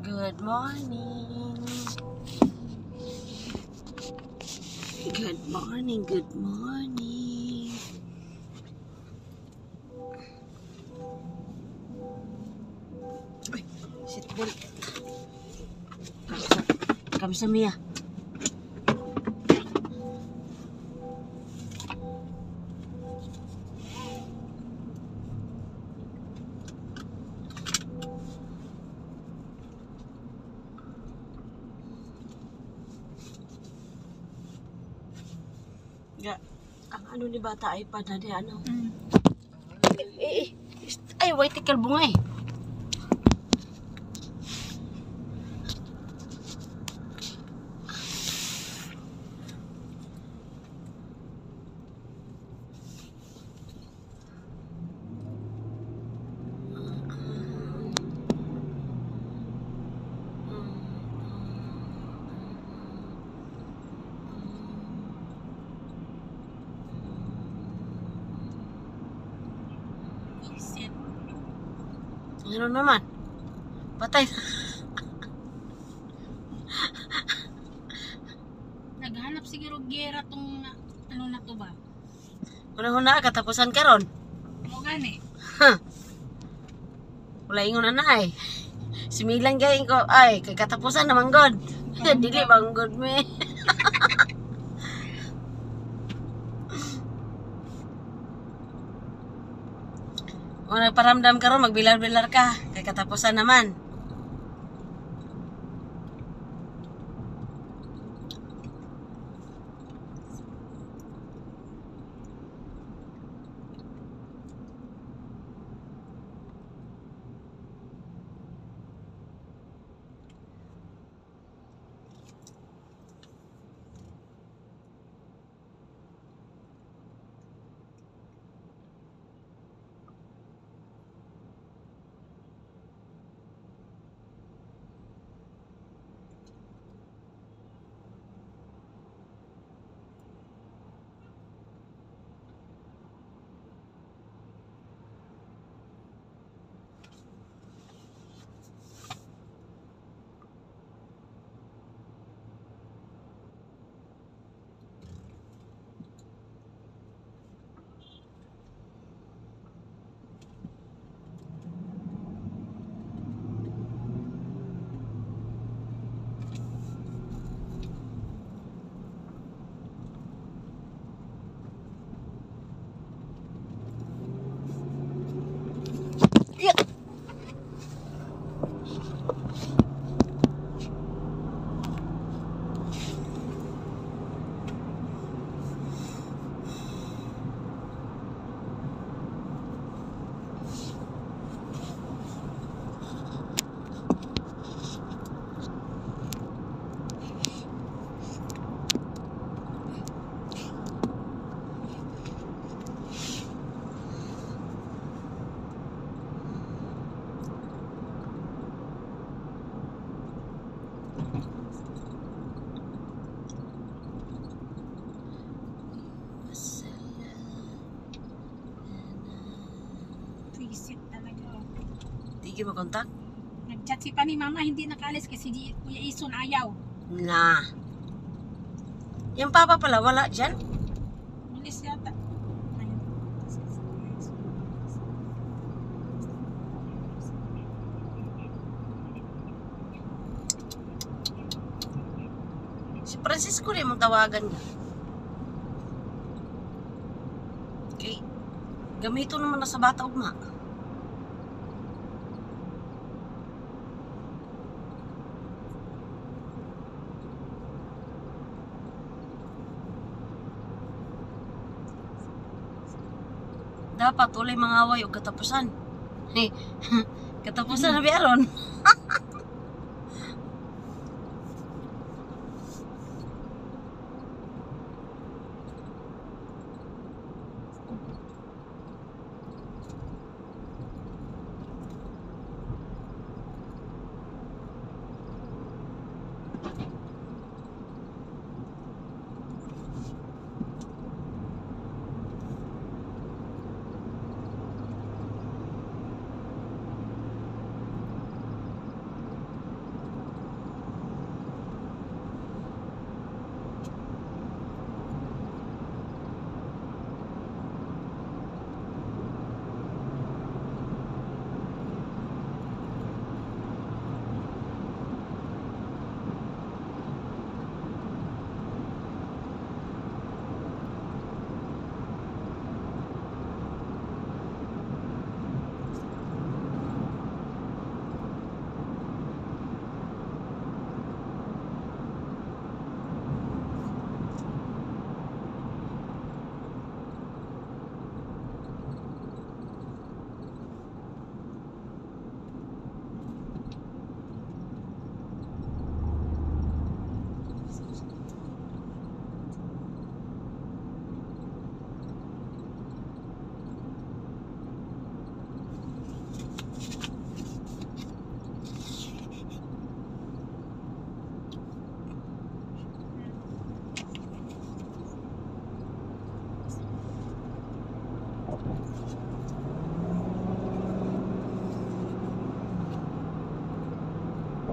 Good morning. Good morning, good morning. Uy, sitbol. Kamsa Mia. Ang ano ni bata ay pa na di ano. Ay, wait, tikal bunga eh. Ano naman? Patay. Naghanap siguro gera tong ano na to ba? Una-una, katapusan karon. Mo gani. Wala ingon na ay. Similang gayeng ko, ay, kay katapusan naman god. Dili bang god me. Kung nagparamdam ka ron, magbilar-bilar ka. Kay katapusan naman. Visit talaga. Di mo kontak? Nag-chat si pa ni mama, hindi nakaalis kasi di Kuya Ison ayaw. Na. Yung papa pala, wala dyan? Ulis yata. Ayun. Si Francisco rin mong tawagan niya. Okay. Gamito naman na sa bata ugma. Dapat ulay mangaway o katapusan. Katapusan na biyaron.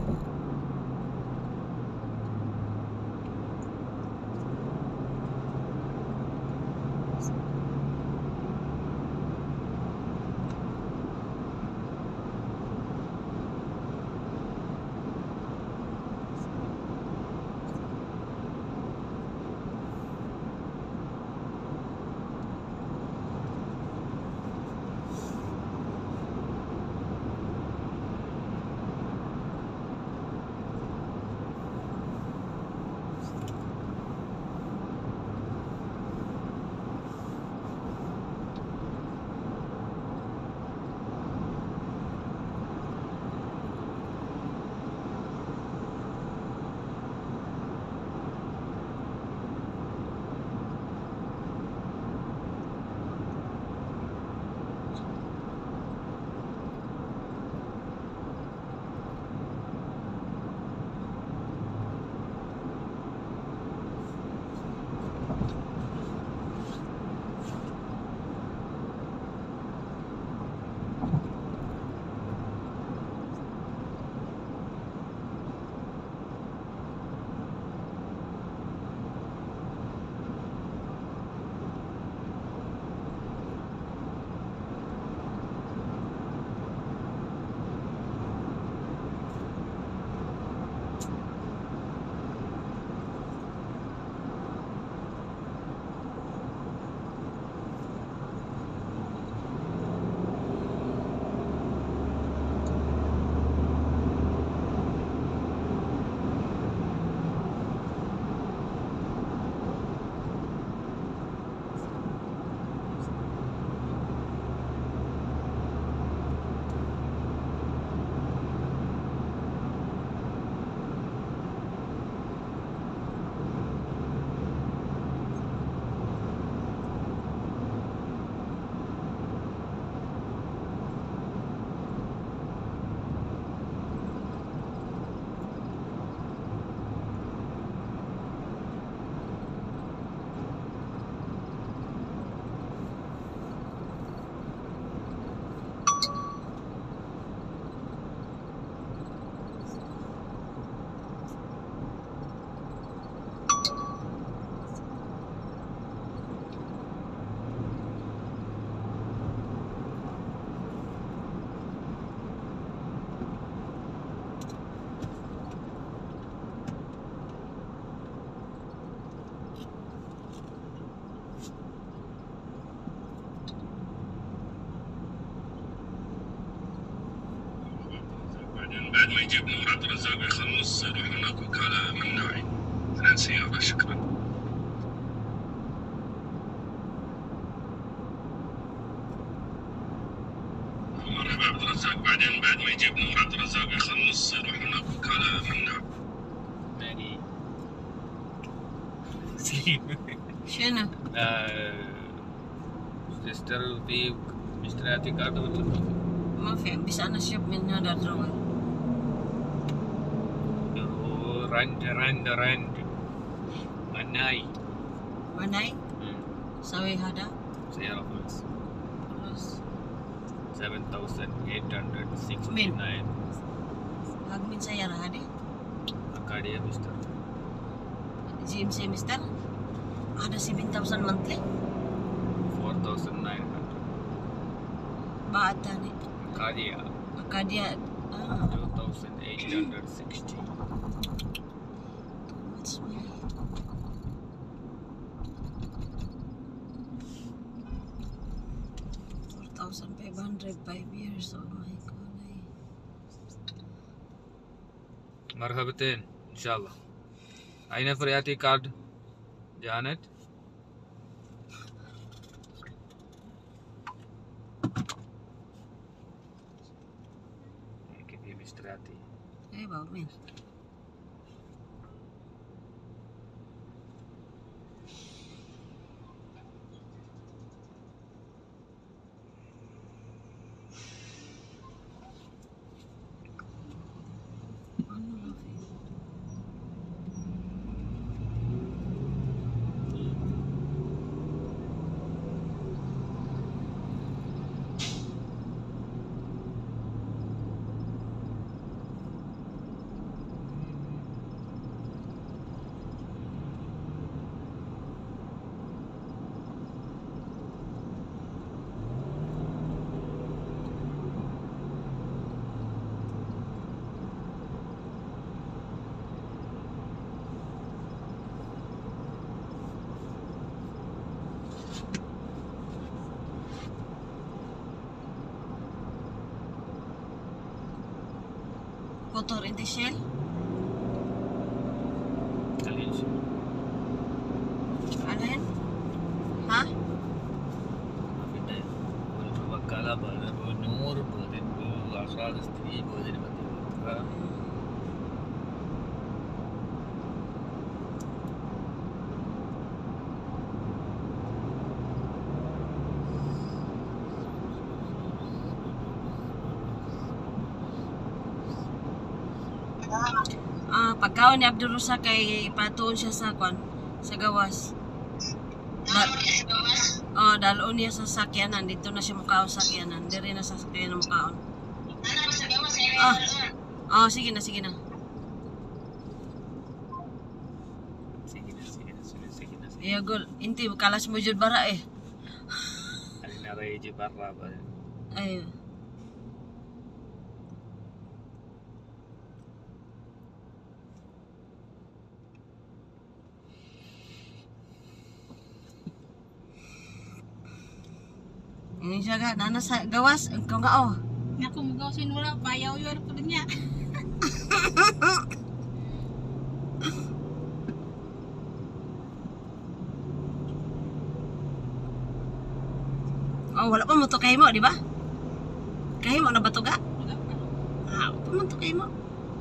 بعد ما يجيب نور عبد الرزاق يخلص يروح هناك وكالة مناعي 2 سيارة. شكرا. مرحبا عبد الرزاق. بعدين بعد ما يجيب نور عبد الرزاق يخلص يروح هناك وكالة مناعي. يعني سليم. شنو؟ تشتري في مشترياتي كارد ولا ما في، بس أنا شوف من هذا الروي. رند مناي مناي سوي هذا سيارة فلوس خلاص. 7,869 Hag min sayara hadi. Acadia Mister GMC Mister. Ada 7,000 monthly. 4,900 Baat tani. Acadia Akadia. 2,860 What's money? $4,505 Oh my god. مرحبتين إن شاء الله. أين فرياتي كارد جانت؟ كيف مشترياتي؟ Eh, bawa min. Motor in the shell. Kalin siya. Alin? Ha? Kita untuk bakala pada nur pada asal istri pada ni betul. Pagkaon ni Abdul Rusa kay patuon siya sa kwan, sa gawas. Dalon niya sa sakyanan. Dito na siya mukaon sa sakyanan. Diri na sa sakyanan mukaon. Sige na, sige na. Sige na. Iya gol, inti kalas mo jud bara eh. Alin na ray je barra ba. Ay. Ini siya nana sa gawas, ikaw nga oh. Naku, mugaw sinula, bayaw-yaw ko din niya. Wala pa mo to kay mo, di ba? Kay mo na ba to ga? Wala pa. Wala pa mo to kay mo.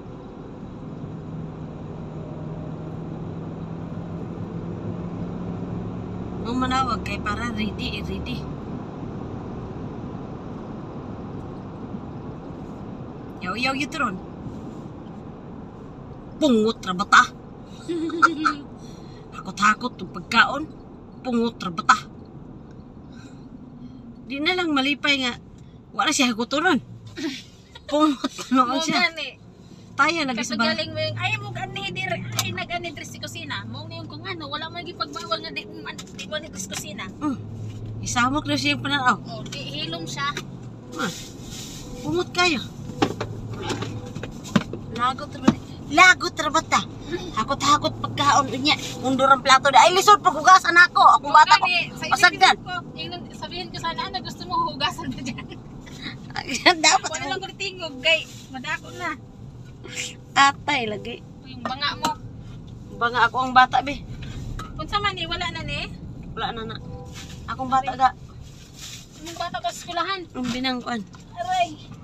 Mo manawag kay para ready. Yaw yutron. Pungot ra bata. Ako takot ng pagkaon. Pungot ra bata. Di na lang malipay nga. Wala siya haguturon. Pungot noon siya. Gani. Taya lagi sa Kapag bahay. galing mo yung, ay mo gani, ay nag-ani dress sa kusina. Mo yung kung ano, wala mo yung pagbawal nga di mo ni dress kusina. Isamok na siya yung pananaw. O, di hilom siya. Pungot kayo. Lagot ra bata. Hakot pagkaon niya. Undurang plato da. Ay lisod pag hugasan ako. Akong bata ko. Masagdan. Sabihin ko sana, ano gusto mo hugasan mo dyan. Dapat Wala lang ko tingog, gay. Madako na. atay lagi. Yung banga mo. Banga ako ang bata be. Kung sa man eh, wala na ni. Wala na. Akong bata ga. Yung bata ko sa skulahan. Ang binangkuan. Aray.